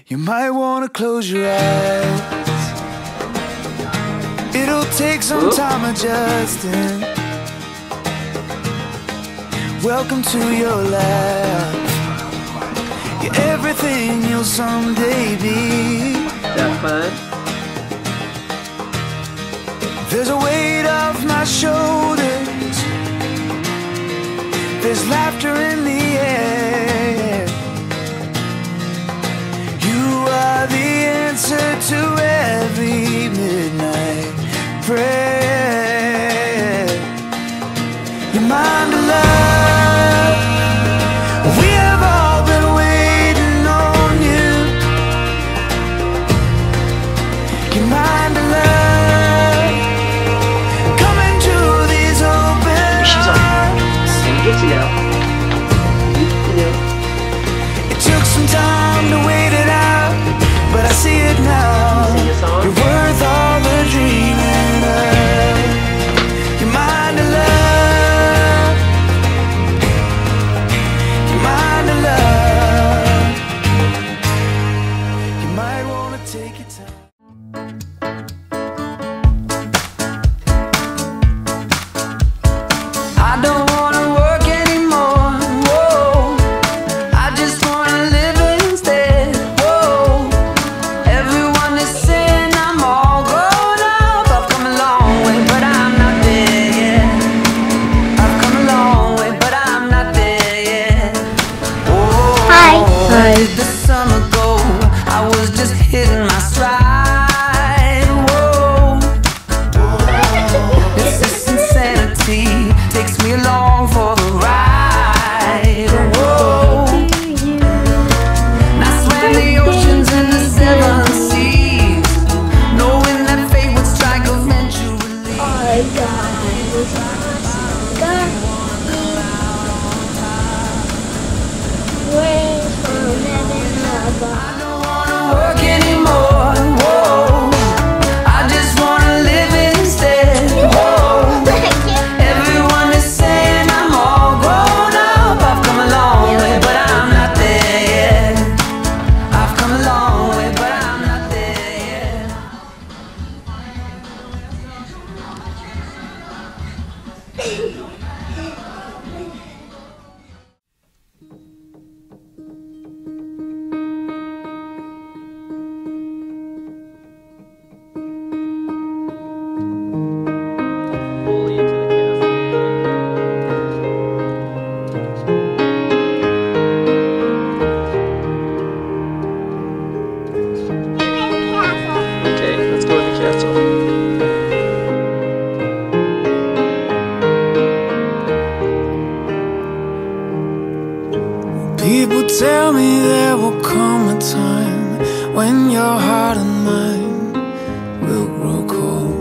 You might wanna close your eyes. It'll take some time adjusting. Welcome to your life. You're everything you'll someday be. That fun? There's a weight off my shoulders. There's laughter in the air. You are the answer to every midnight prayer. Your mind to love. We have all been waiting on you. Your mind to love. Come into these open arms. Get you now. It took some time to wait it out, but I see it now. You're worth all the dreaming of. Your mind to love. Your mind to love. You might wanna take your time. I don't wanna work anymore. Whoa. I just wanna live instead. Whoa. Everyone is saying I'm all grown up. I've come a long way, but I'm not there yet. I've come a long way, but I'm not there yet. Oh, Hi. where did the summer go? I was just hitting my stride. Whoa. It's this insanity takes me along for the ride. Whoa. And I swam the oceans and the seven seas, knowing that fate would strike eventually. Alright guys, where's I don't wanna work anymore. Whoa. I just wanna live instead. Whoa. Everyone is saying I'm all grown up. I've come a long way, but I'm not there yet. I've come a long way, but I'm not there yet. Fully into the castle. Okay, let's go in the castle. People tell me there will come a time when your heart and mine will grow cold.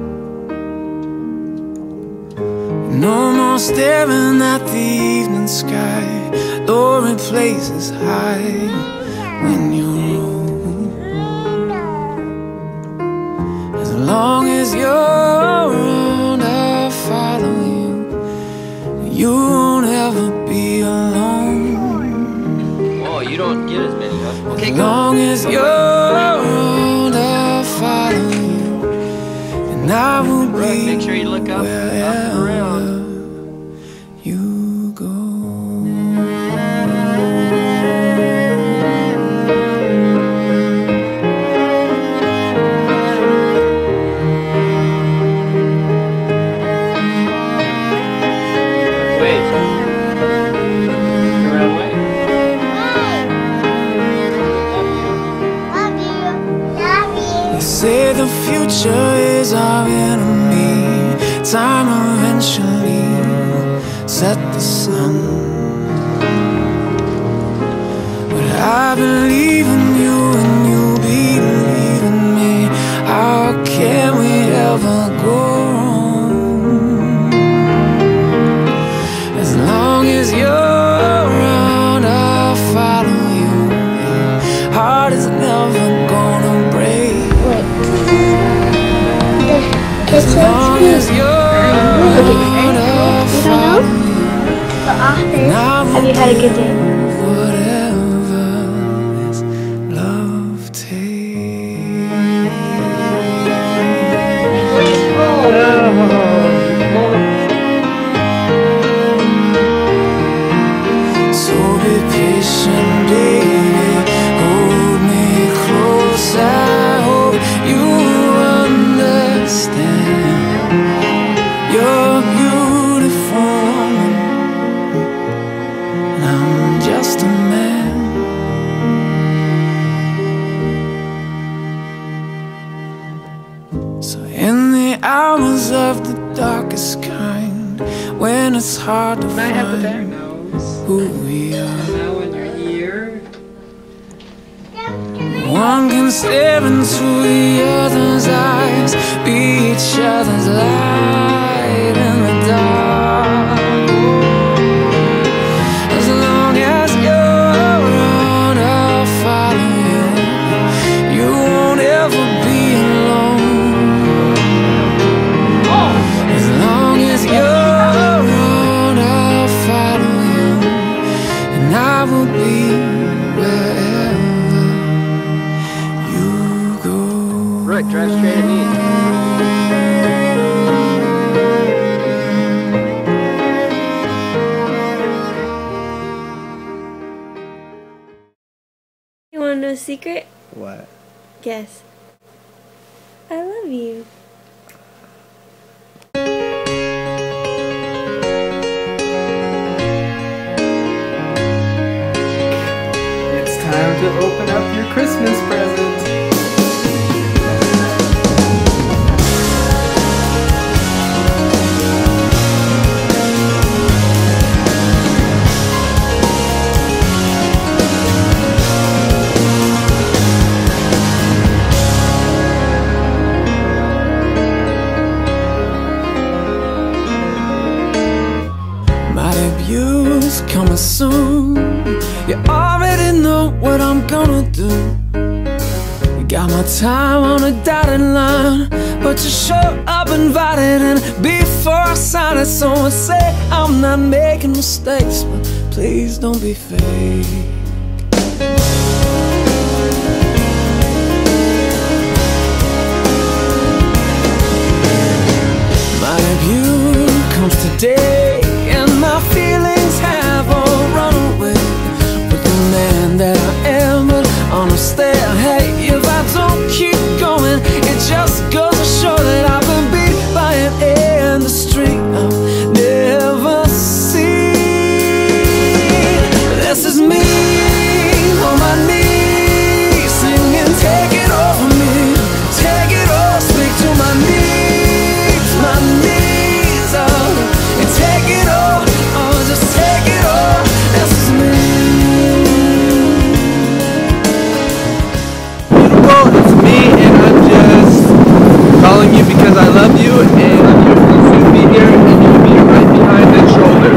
No more staring at the evening sky, though it places high when you're old. As long as you're around, I'll follow you. You won't ever be alone. Oh, you don't get as many, huh? Okay, As go. long as you're around, I'll follow you, and I will be Make sure you look up and wherever around. you go. Wait. Around way. They say the future is our enemy. Time eventually set the sun, but I believe in you and you believe in me. How can we ever go wrong? As long as you're around, I'll follow you. Your heart is never gonna break. As long as you're around, I'll follow you. Have you had a good day? Whatever is love. shadows of the darkest kind, when it's hard to I have the bare find nose. who we are. Now in your ear. One can stare into the other's eyes, be each other's light in the dark. As long as you're around, I'll follow you. You won't ever be alone. As long as you're around, I'll follow you, and I will be wherever you go. Right, drive straight at me. You want to know a secret? What? Guess. I love you. It's time to open up your Christmas present. My debut's coming soon. You already know what I'm gonna do. You got my time on a dotted line, but you show up invited and before I sign it, someone say I'm not making mistakes, but please don't be fake. My debut comes today, and my feelings have all run away with the man that I am. But honestly, hey, if I don't keep going, it just goes to show that I've been beat by an industry I've never seen. This is me on my knees, singing, take it all from me, take it all, speak to my knees, my knees, oh, and take it all, oh, just take it all. This is me. Beautiful, it's me, and I'm just calling you because I love you, and you'll soon be here, and you'll be right behind that shoulder.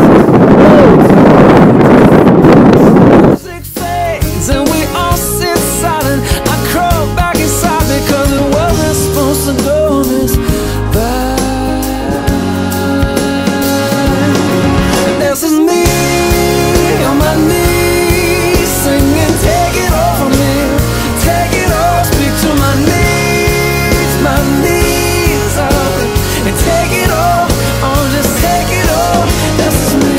Music fades and we all sit silent. I crawl back inside because it wasn't supposed to go this bad. This is me on my knees, singing, take it all from me, take it all, speak to my knees, oh, and take it all, oh, just take it all. This is me.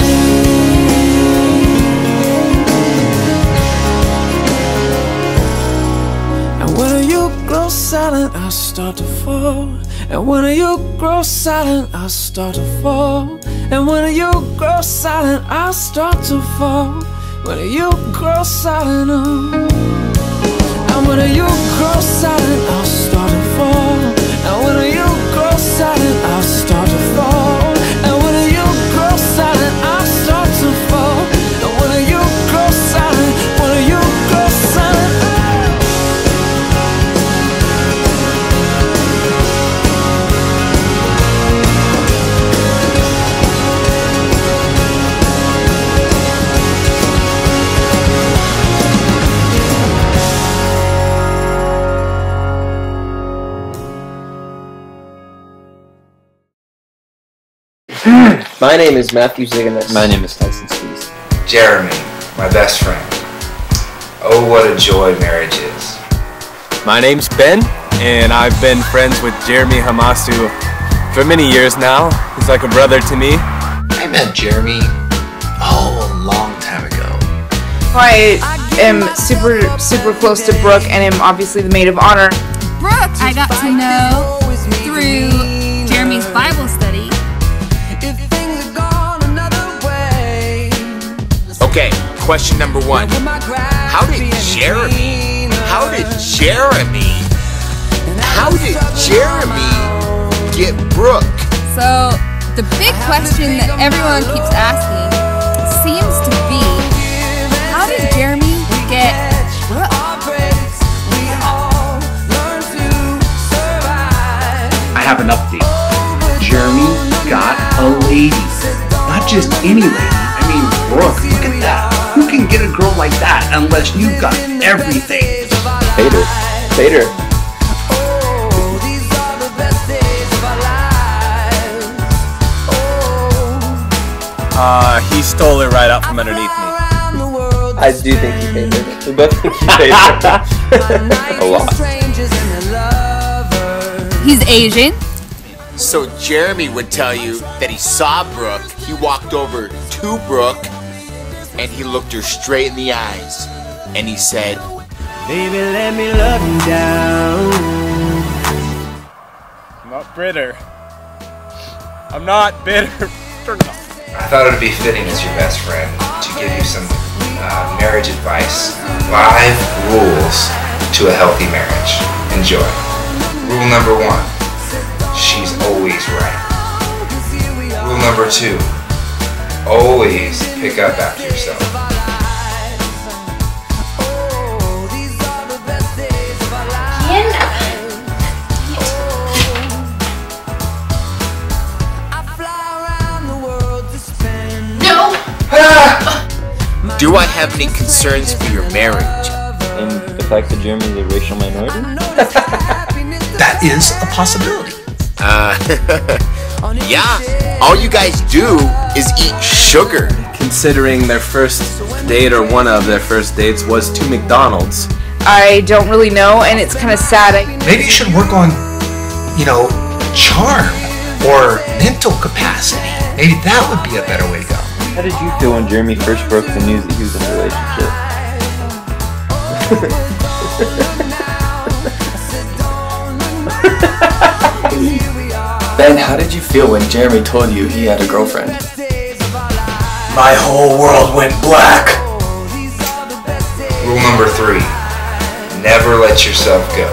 And when you grow silent, I start to fall. And when you grow silent, I start to fall. And when you grow silent, I start to fall. When you grow silent, oh. And when you grow silent, I start to fall. And when you grow silent, I start to fall. And when you grow silent, I start to fall. And when you grow silent, when you grow silent, oh. My name is Matthew Ziganis. My name is Tyson Spees. Jeremy, my best friend. Oh, what a joy marriage is. My name's Ben, and I've been friends with Jeremy Hamasu for many years now. He's like a brother to me. I met Jeremy, a long time ago. I am super close to Brooke and am obviously the maid of honor. Brooke, I got to know through Jeremy's Bible study. Okay, question number one. How did Jeremy get Brooke? So, the big question that everyone keeps asking seems to be, how did Jeremy get Brooke? I have an update. Jeremy got a lady. Not just any lady. I mean, Brooke, look at that. Who can get a girl like that unless you've got everything? Hater. Hater. He stole it right out from underneath me. I do think you paid her. We both think you paid her. A lot. He's Asian. So Jeremy would tell you that he saw Brooke, he walked over to Brooke, and he looked her straight in the eyes, and he said, Baby, let me love you down. I'm not bitter. I'm not bitter. I thought it would be fitting as your best friend to give you some marriage advice. 5 rules to a healthy marriage. Enjoy. Rule number 1, she's always right. Rule number 2, always pick up after yourself. do I have any concerns for your marriage? And the fact that Jeremy's a racial minority? That is a possibility. Yeah. All you guys do is eat sugar. Considering their first date, or one of their first dates, was to McDonald's. I don't really know, and it's kind of sad. Maybe you should work on, charm or mental capacity. Maybe that would be a better way to go. How did you feel when Jeremy first broke the news that he was in a relationship? Ben, how did you feel when Jeremy told you he had a girlfriend? My whole world went black. Rule number 3, never let yourself go.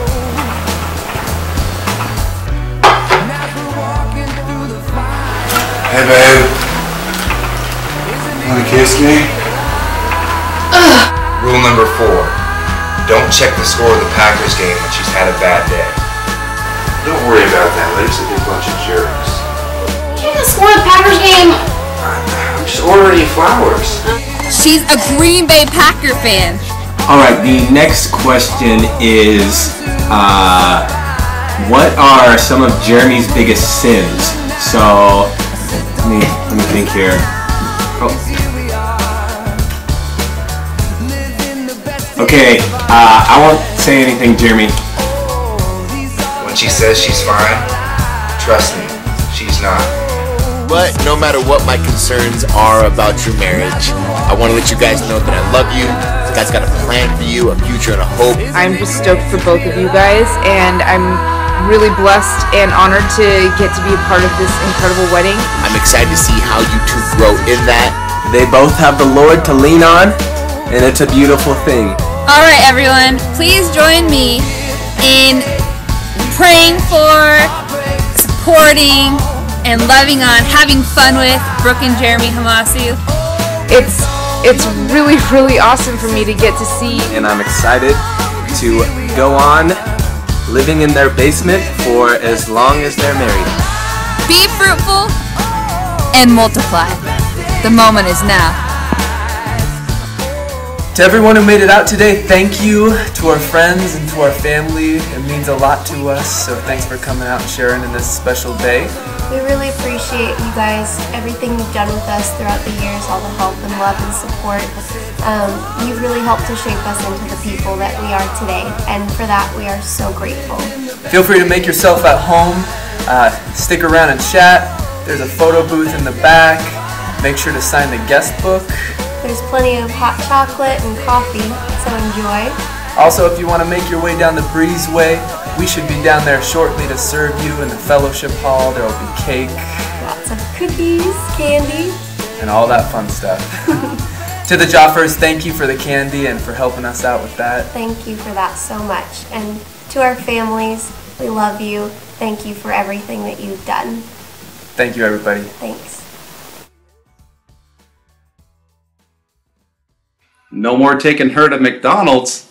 Hey babe, wanna kiss me? Rule number 4, don't check the score of the Packers game when she's had a bad day. Don't worry about that, they're just a big bunch of jerks. You didn't score the Packers game. I'm just ordering you flowers. She's a Green Bay Packer fan. Alright, the next question is, what are some of Jeremy's biggest sins? So, let me think here. Okay, I won't say anything, Jeremy. When she says she's fine, trust me, she's not. But no matter what my concerns are about your marriage, I want to let you guys know that I love you. God's got a plan for you, a future and a hope. I'm just stoked for both of you guys, and I'm really blessed and honored to get to be a part of this incredible wedding. I'm excited to see how you two grow in that. They both have the Lord to lean on, and it's a beautiful thing. Alright everyone, please join me in praying for, supporting, and loving on, having fun with Brooke and Jeremy Hamasu. It's really, really awesome for me to get to see. And I'm excited to go on living in their basement for as long as they're married. Be fruitful and multiply. The moment is now. To everyone who made it out today, thank you. To our friends and to our family, it means a lot to us, so thanks for coming out and sharing in this special day. We really appreciate you guys, everything you've done with us throughout the years, all the help and love and support. You've really helped to shape us into the people that we are today, and for that we are so grateful. Feel free to make yourself at home, stick around and chat. There's a photo booth in the back. Make sure to sign the guest book. There's plenty of hot chocolate and coffee, so enjoy. Also, if you want to make your way down the breezeway, we should be down there shortly to serve you in the fellowship hall. There will be cake. Lots of cookies, candy. And all that fun stuff. To the Joffers, thank you for the candy and for helping us out with that. Thank you for that so much. And to our families, We love you. Thank you for everything that you've done. Thank you, everybody. Thanks. No more taking her to McDonald's.